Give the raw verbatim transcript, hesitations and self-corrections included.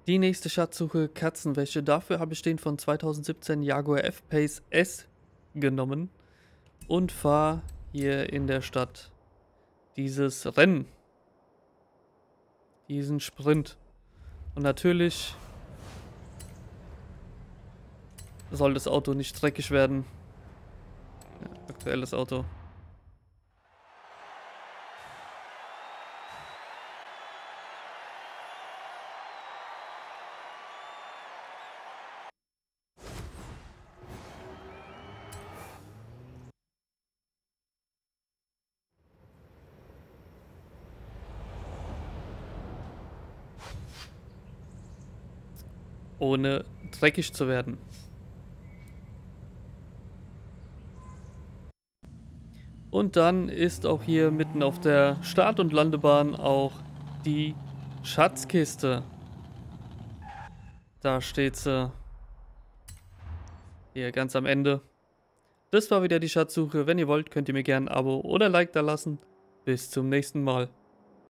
Die nächste Schatzsuche Katzenwäsche. Dafür habe ich den von zweitausendsiebzehn Jaguar F-Pace S genommen und fahre hier in der Stadt dieses Rennen. Diesen Sprint. Und natürlich soll das Auto nicht dreckig werden. Ja, aktuelles Auto. Ohne dreckig zu werden. Und dann ist auch hier mitten auf der Start- und Landebahn auch die Schatzkiste. Da steht sie. Hier ganz am Ende. Das war wieder die Schatzsuche. Wenn ihr wollt, könnt ihr mir gerne ein Abo oder ein Like da lassen. Bis zum nächsten Mal.